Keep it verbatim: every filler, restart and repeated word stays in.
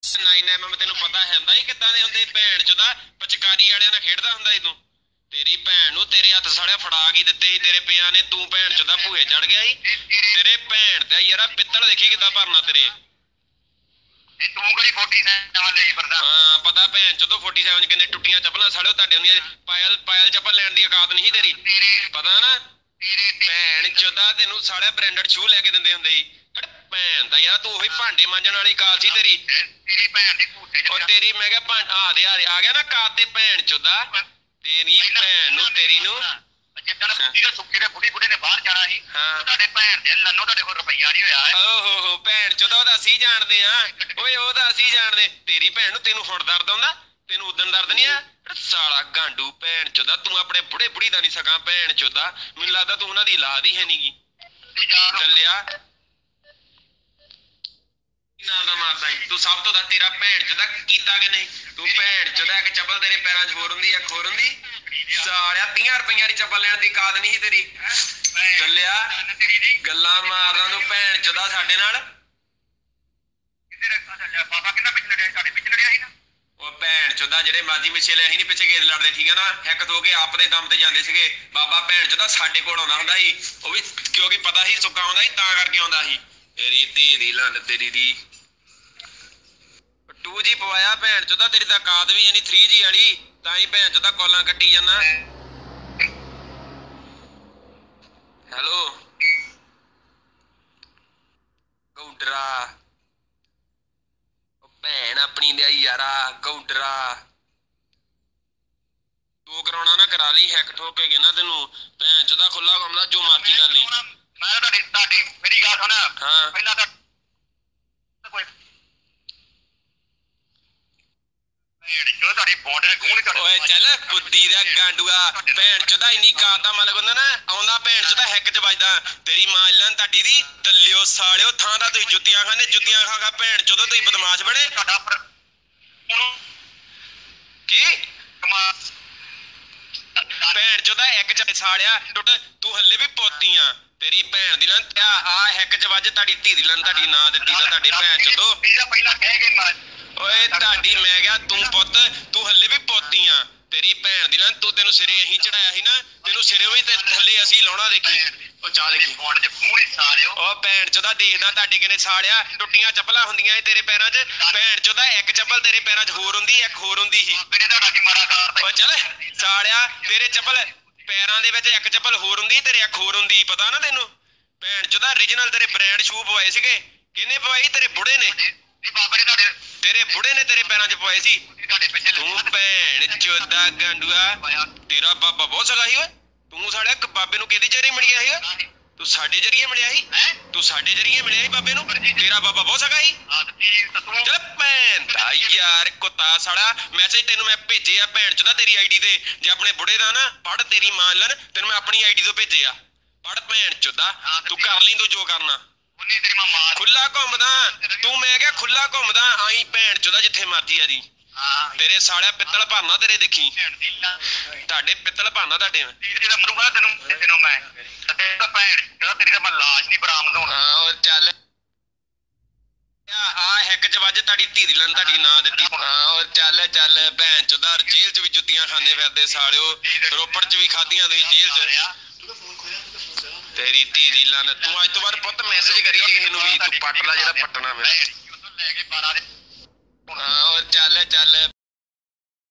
ਨਾਈ ਨਾ ਮੈਂ ਤੈਨੂੰ ਪਤਾ ਹੁੰਦਾ ਹੀ ਕਿੱਦਾਂ ਦੇ ਹੁੰਦੇ ਭੈਣ ਚੋਦਾ ਪਚਕਾਰੀ ਵਾਲਿਆਂ ਨਾਲ ਖੇਡਦਾ ਹੁੰਦਾ ਸੀ ਤੂੰ। ਤੇਰੀ ਭੈਣ ਨੂੰ ਤੇਰੇ ਹੱਥ ਸਾਲਿਆ ਫੜਾ ਕੇ ਦਿੱਤੇ ਸੀ ਤੇਰੇ ਪਿਆ ਨੇ, ਤੂੰ ਭੈਣ ਚੋਦਾ ਭੂਏ ਚੜ ਗਿਆ ਸੀ। ਤੇਰੇ ਭੈਣ ਤੇ ਯਾਰਾ ਪਿੱਤਲ ਦੇਖੀ ਕਿੱਦਾਂ ਭਰਨਾ ਤੇਰੇ। ਤੂੰ ਕਿਹੜੀ ਫੋਰਟੀ ਸੈਵਨ ਲਈ ਫਿਰਦਾ? ਹਾਂ ਪਤਾ ਭੈਣ ਚੋਦੋ ਫੋਰਟੀ ਸੈਵਨ ਕਿੰਨੇ ਟੁੱਟੀਆਂ ਚੱਪਲਾਂ ਸਾਲਿਓ ਤੁਹਾਡੇ ਹੁੰਦੀਆਂ। ਪਾਇਲ ਪਾਇਲ ਚੱਪਲ ਲੈਣ ਦੀ ਔਕਾਤ ਨਹੀਂ ਤੇਰੀ, ਪਤਾ ਨਾ। ਭੈਣ ਚੋਦਾ ਤੈਨੂੰ ਸਾਲਿਆ ਬ੍ਰਾਂਡਡ ਸ਼ੂ ਲੈ ਕੇ ਦਿੰਦੇ ਹੁੰਦੇ ਸੀ। ਭੈਣ ਦਾ ਯਾਰ ਤੂੰ ਉਹੀ ਭਾਂਡੇ ਮਾਂਜਣ ਵਾਲੀ ਕਾਲ ਸੀ ਤੇਰੀ। ਤੇਰੀ ਭੈਣ ਦੀ ਭੂਤੇ ਉਹ ਤੇਰੀ ਮੈਂ ਕਿਹਾ ਭਾਂ ਆ ਦੇ ਆ ਦੇ ਆ ਗਿਆ ਨਾ ਕਾਤ ਤੇ ਭੈਣ ਚੋਦਾ ਤੇਰੀ ਭੈਣ ਨੂੰ ਤੇਰੀ ਨੂੰ। ਜਿੱਦਣ ਬੁੱਢੀ ਦੇ ਸੁੱਕੇ ਦੇ ਬੁੱਢੀ ਬੁੱਢੀ ਨੇ ਬਾਹਰ ਜਾਣਾ ਸੀ, ਤੁਹਾਡੇ ਭੈਣ ਦੇ ਲੰਨੋ ਤੁਹਾਡੇ ਕੋਲ ਰੁਪਈਆ ਨਹੀਂ ਹੋਇਆ। ਓਹੋ ਹੋ ਭੈਣ ਚੋਦਾ ਉਹਦਾ ਅਸੀਂ ਜਾਣਦੇ ਆ ਓਏ, ਉਹਦਾ ਅਸੀਂ ਜਾਣਦੇ। ਤੇਰੀ ਭੈਣ ਨੂੰ ਤੈਨੂੰ ਹੁਣ ਦਰਦ ਆਉਂਦਾ, ਤੈਨੂੰ ਉਦਣ ਦਰਦ ਨਹੀਂ ਆ। ਸਾਲਾ ਗਾਂਡੂ ਭੈਣ ਚੋਦਾ ਤੂੰ ਆਪਣੇ ਬੁੜੇ ਬੁੜੀ ਦਾ ਨਹੀਂ ਸਕਾਂ ਭੈਣ ਚੋਦਾ। ਮੈਨੂੰ ਲੱਗਦਾ ਤੂੰ ਉਹਨਾਂ ਦੀ ਔਲਾਦ ਹੀ ਹੈ ਨੀਗੀ। ਚੱਲਿਆ ਨਾਲ ਦਾ ਮਾਰਦਾ ਤੂੰ ਸਭ ਤੋਂ ਦਾ ਤੇਰਾ ਭੈਣ ਚੋਦਾ ਕੀਤਾ ਕਿ ਨਹੀਂ। ਤੂੰ ਭੈਣ ਚੋਦਾ ਇੱਕ ਚੱਪਲ ਤੇਰੇ ਪੈਰਾਂ 'ਚ ਹੋਰ ਹੁੰਦੀ ਆ ਖੋਰ ਹੁੰਦੀ ਸਾਲਿਆ। ਤੀਆਂ ਰੁਪਈਆਂ ਦੀ ਚੱਪਲ ਲੈਣ ਦੀ ਕਾਦ ਨਹੀਂ ਸੀ ਤੇਰੀ। ਚੱਲਿਆ ਗੱਲਾਂ ਮਾਰਦਾ ਤੂੰ ਭੈਣ ਚੋਦਾ ਸਾਡੇ ਨਾਲ। ਬਾਬਾ ਕਿੰਨਾ ਪਿੱਛੇ ਲੜਿਆ? ਸਾਡੇ ਪਿੱਛੇ ਲੜਿਆ ਸੀ ਨਾ। ਉਹ ਭੈਣ ਚੋਦਾ ਜਿਹੜੇ ਮਾਜੀ ਪਿੱਛੇ ਲਿਆ ਸੀ ਨਹੀਂ ਪਿੱਛੇ ਗੇਰ ਲੜਦੇ ਠੀਕ ਹੈ ਨਾ। ਇੱਕ ਦੋ ਕੇ ਆਪ ਦੇ ਦਮ ਤੇ ਜਾਂਦੇ ਸੀਗੇ। ਬਾਬਾ ਭੈਣ ਚੋਦਾ ਸਾਡੇ ਕੋਲ ਆਉਂਦਾ ਹੁੰਦਾ ਸੀ, ਉਹ ਵੀ ਕਿਉਂਕਿ ਪਤਾ ਸੀ ਸੁੱਕਾ ਆਉਂਦਾ ਸੀ ਤਾਂ ਕਰਕੇ ਆਉਂਦਾ ਸੀ। ਤੇਰੀ ਧੀ ਦੀ ਲੰਨ ਤੇਰੀ ਦੀ ਟੂ ਜੀ ਪਵਾਇਆ ਭੈਣ ਚੋਦਾ। ਤੇਰੀ ਤਾਂ ਕਾਦ ਵੀ ਨਹੀਂ ਥ੍ਰੀ ਜੀ ਵਾਲੀ, ਤਾਂ ਹੀ ਭੈਣ ਚੋਦਾ ਕਾਲਾਂ ਕੱਟੀ ਜਾਂਦਾ। ਹੈਲੋ ਗਊਂਡਰਾ ਭੈਣ ਆਪਣੀ ਦੇ ਯਾਰਾ ਗਊਂਡਰਾ। ਤੂੰ ਕਰਾਉਣਾ ਨਾ ਕਰਾ ਲਈ, ਹੈਕ ਠੋਕ ਕੇ ਨਾ ਤੈਨੂੰ ਭੈਣ ਚੋਦਾ ਖੁੱਲਾ ਘੁੰਮਦਾ ਜੋ ਮਰਜ਼ੀ ਕਰ ਲਈ। ਮੈਂ ਤੁਹਾਡੀ ਤੁਹਾਡੀ ਮੇਰੀ ਗੱਲ ਸੁਣ। ਹਾਂ ਪਹਿਲਾਂ ਤਾਂ ਕੋਈ ਓਏ ਚੱਲ ਬੁੱਧੀ ਦਾ ਗਾਂਡੂਆ ਭੈਣ ਚੋਦਾ ਇੰਨੀ ਕਾਤਾ ਮਲਕ ਹੁੰਦਾ ਨਾ ਆਉਂਦਾ ਭੈਣ ਚੋਦਾ ਹੈਕ ਚ ਵੱਜਦਾ। ਤੇਰੀ ਮਾਂ ਲੈਣ ਤੁਹਾਡੀ ਦੀ ਦੱਲਿਓ ਸਾਲਿਓ ਥਾਂ ਦਾ ਤੁਸੀਂ ਜੁੱਤੀਆਂ ਖਾਂਦੇ ਜੁੱਤੀਆਂ ਖਾ ਖਾ ਭੈਣ ਚੋਦਾ ਤੁਸੀਂ ਬਦਮਾਸ਼ ਬਣੇ। ਕੀ ਭੈਣ ਚੋਦਾ ਇੱਕ ਚ ਸਾਲਿਆ ਟੁੱਟ ਤੂੰ ਹੱਲੇ ਵੀ ਪੋਤੀ ਆ। ਤੇਰੀ ਭੈਣ ਦੀ ਲੰਨ ਆ ਹੈਕ ਚ ਵੱਜ ਤੁਹਾਡੀ ਧੀ ਦੀ ਲੰਨ ਤੁਹਾਡੀ ਨਾਂ ਦਿੱਤੀ ਤਾਂ ਤੁਹਾਡੇ ਭੈਣ ਚੋਦੋ। ਪਹਿਲਾਂ ਕਹਿ ਕੇ ਓਏ ਤੁਹਾਡੀ ਮੈਂ ਕਿਹਾ ਤੂੰ ਪੁੱਤ ਤੂੰ ਹੱਲੇ ਵੀ ਪੋਤੀ ਆ। ਤੇਰੀ ਭੈਣ ਦੀ ਲੰਨ ਤੂੰ ਤੈਨੂੰ ਸਿਰੇ ਅਸੀਂ ਚੜਾਇਆ ਸੀ ਨਾ, ਤੈਨੂੰ ਸਿਰੇ ਵੀ ਤੇ ਥੱਲੇ ਅਸੀਂ ਲਾਉਣਾ ਦੇਖੀ। ਉਹ ਚਾਹ ਦੇਖੀ ਉਹ ਭੈਣ ਚੋਦਾ ਦੇਖਦਾ ਤੁਹਾਡੇ ਕਿਨੇ ਸਾਲਿਆ ਟੁੱਟੀਆਂ ਚੱਪਲਾਂ ਹੁੰਦੀਆਂ ਸੀ ਤੇਰੇ ਪੈਰਾਂ 'ਚ। ਭੈਣ ਚੋਦਾ ਇੱਕ ਚੱਪਲ ਤੇਰੇ ਪੈਰਾਂ 'ਚ ਹੋਰ ਹੁੰਦੀ ਇੱਕ ਹੋਰ ਹੁੰਦੀ ਸੀ। ਉਹ ਚੱਲ ਸਾਲਿਆ ਤੇਰੇ ਚੱਪਲ ਪੈਰਾਂ ਦੇ ਵਿੱਚ ਇੱਕ ਚੱਪਲ ਹੋਰ ਹੁੰਦੀ ਤੇਰੇ ਇੱਕ ਹੋਰ ਹੁੰਦੀ ਪਤਾ ਨਾ ਤੈਨੂੰ। ਭੈਣ ਚੋਦਾ ਓਰੀਜਨਲ ਤੇਰੇ ਬ੍ਰਾਂਡ ਸ਼ੂ ਪਵਾਏ ਸੀਗੇ। ਕਿਹਨੇ ਪਵਾਈ? ਤੇਰੇ ਬੁੜੇ ਨੇ। ਤੇਰੇ ਬੁੜੇ ਨੇ ਤੇਰੇ ਪੈਰਾਂ 'ਚ ਪਵਾਏ ਸੀ। ਤੂੰ ਭੈਣ ਚੋਦਾ ਗਾਂਡੂਆ ਤੇਰਾ ਬਾਬਾ ਬਹੁਤ ਸਗਾ ਸੀ ਓਏ। ਤੂੰ ਸਾਲਿਆ ਬਾਬੇ ਨੂੰ ਕਿਹਦੇ ਜਰੀਏ ਮਿਲਿਆ ਸੀ? ਤੂੰ ਸਾਡੇ ਜਰੀਏ ਮਿਲਿਆ ਸੀ। ਤੂੰ ਸਾਡੇ ਜਰੀਏ ਮਿਲਿਆ ਸੀ ਬਾਬੇ ਨੂੰ। ਤੇਰਾ ਬਾਬਾ ਬਹੁਤ ਸਗਾ ਸੀ। ਚੱਲ ਭੈਣ ਦਾ ਯਾਰ ਕੁੱਤਾ ਸਾਲਾ ਮੈਸੇਜ ਤੈਨੂੰ ਮੈਂ ਭੇਜੇ ਆ ਭੈਣ ਚੋਦਾ ਤੇਰੀ ਆਈਡੀ ਤੇ। ਜੇ ਆਪਣੇ ਬੁੜੇ ਦਾ ਨਾ ਪੜ ਤੇਰੀ ਮਾਂ ਲੈਣ ਤੈਨੂੰ ਮੈਂ ਆਪਣੀ ਆਈਡੀ ਤੋਂ ਭੇਜੇ ਆ। ਪੜ ਭੈਣ ਚੋਦਾ ਤੂੰ ਕਰ ਲਈ ਤੂੰ ਜੋ ਕਰਨਾ। ਖੁੱਲਾ ਘੁੰਮਦਾ ਤੂੰ ਮੈਂ ਕਿਹਾ ਖੁੱਲਾ ਘੁੰਮਦਾ ਆਈ ਭੈਣ ਚੋਦਾ ਜਿੱਥੇ ਮਰਜੀ ਆ ਜੀ। ਤੇਰੇ ਸਾਲਿਆ ਪਿੱਤਲ ਭਰਨਾ ਤੇਰੇ ਦੇਖੀ ਤੁਹਾਡੇ ਪਿੱਤਲ ਭਰਨਾ ਤੁਹਾਡੇ ਤੈਨੂੰ ਮੈਂ ਤੇਰੀ ਤਾਂ ਮੈਂ ਲਾਸ਼ ਨਹੀਂ ਬਰਾਮਦ ਹੋਣਾ। ਹਾਂ ਉਹ ਚੱਲ ਆ ਹੈਕ ਚ ਵੱਜ ਤੁਹਾਡੀ ਧੀ ਦੀ ਲੰਨ ਤੁਹਾਡੀ ਨਾਂ ਦਿੱਤੀ। ਹਾਂ ਉਹ ਚੱਲ ਚੱਲ ਭੈਣ ਚੋਦਾ ਜੇਲ੍ਹ ਚ ਵੀ ਜੁੱਤੀਆਂ ਖਾਂਦੇ ਫਿਰਦੇ ਸਾਲਿਓ। ਰੋਪੜ ਚ ਵੀ ਖਾਧੀਆਂ ਤੁਸੀਂ ਜੇਲ੍ਹ ਚ। ਤੇਰੀ ਧੀ ਦੀ ਲੰਨ ਤੂੰ ਅੱਜ ਤੋਂ ਬਾਅਦ ਪੁੱਤ ਮੈਸੇਜ ਕਰੀ ਕਿਸੇ ਨੂੰ ਵੀ ਤੂੰ ਪੱਟ ਲਾ ਜਿਹੜਾ ਪੱਟਣਾ ਮੇਰਾ। ਹਾਂ